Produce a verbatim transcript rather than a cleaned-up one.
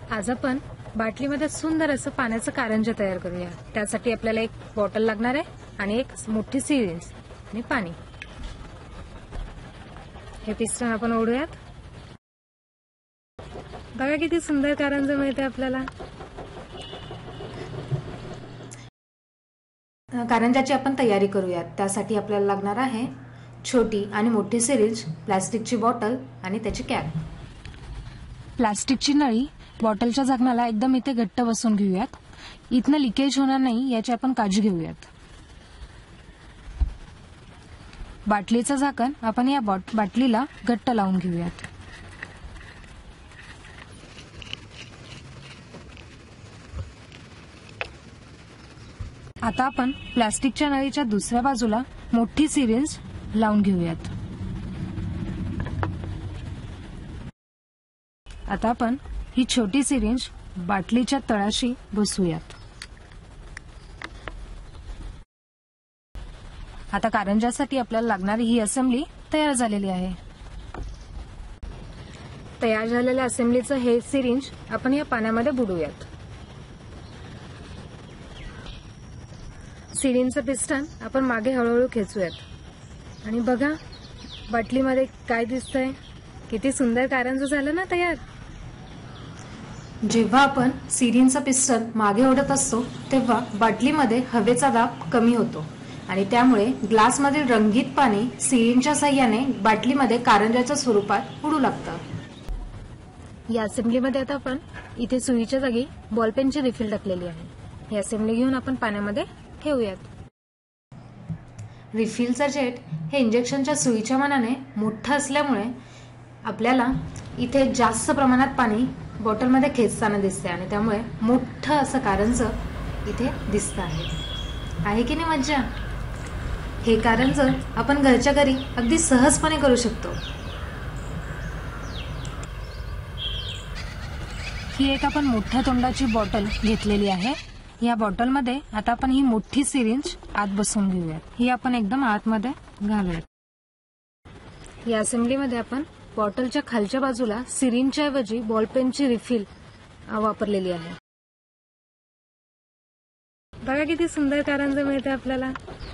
आज आपण बाटलीमध्ये सुंदर असं पाण्याचं कारंजे तयार करूया। त्यासाठी आपल्याला एक बॉटल लागणार आहे आणि एक मोठी सिरिंज आणि पाणी। हे पिस्टन आपण ओढूयात। बघा किती सुंदर कारंजे मिळते आपल्याला। कारंजाची आपण तयारी करूयात। त्यासाठी आपल्याला लागणार आहे छोटी आणि मोठी सिरिंज, प्लास्टिकची बॉटल आणि त्याची कॅप। प्लास्टिकची नळी बॉटलच्या झाकणाला एकदम इथे घट्ट बसवून घेऊयात। इथनं लिकेज होणार नाही याची आपण काळजी घेऊयात। बाटलीचं झाकण आपण या बाटलीला घट्ट लावून घेऊयात। आता आपण प्लास्टिकच्या नळीच्या दुसऱ्या बाजूला मोठी सिरिंज लावून घेऊयात। आता आपण ही छोटी सिरिंज बाटलीच्या तळाशी बसवूयात। आता कारंजासाठी आपल्याला लागणारी ही असेंब्ली तयार झालेली आहे। तयार झालेल्या असेंब्लीचं हे सिरिंज आपण या पाण्यामध्ये बुडवूयात। सिरिंजचं पिस्टन आपण मागे हळूहळू खेचूयात आणि बघा बाटलीमध्ये काय दिसतंय। किती सुंदर कारंजे झालं ना तयार। जेव्हा आपण सिरिंजचं पिस्टन मागे ओढत असतो तेव्हा बाटलीमध्ये हवेचा दाब कमी होतो आणि त्यामुळे ग्लासमधील रंगीत पाणी सिरिंजच्या साहाय्याने बाटलीमध्ये कारंजाच्या स्वरूपात उडू लागतं। या असेंब्लीमध्ये आता आपण इथे सुईच्या जागी बॉलपेनची रिफिल टाकलेली आहे। ही असेंब्ली घेऊन आपण पाण्यामध्ये ठेवूयात। रिफिलचा जेट हे इंजेक्शनच्या सुईच्या मानाने मोठं असल्यामुळे आपल्याला इथे जास्त प्रमाणात पाणी बॉटलमध्ये खेचताना दिसते आणि त्यामुळे मोठं असं कारंजे इथे दिसतं आहे। आहे की नाही मज्जा। हे कारंजे आपण घरच्या घरी अगदी सहजपणे करू शकतो। ही एक आपण मोठ्या तोंडाची बॉटल घेतलेली आहे। या बॉटलमध्ये आता आपण ही मोठी सिरिंज आत बसवून घेऊयात। ही आपण एकदम आतमध्ये घालूयात। या असेंब्लीमध्ये आपण बॉटलच्या खालच्या बाजूला सिरिंजच्या ऐवजी बॉलपेनची रिफिल वापरलेली आहे। बघा किती सुंदर कारंजे मिळते आपल्याला।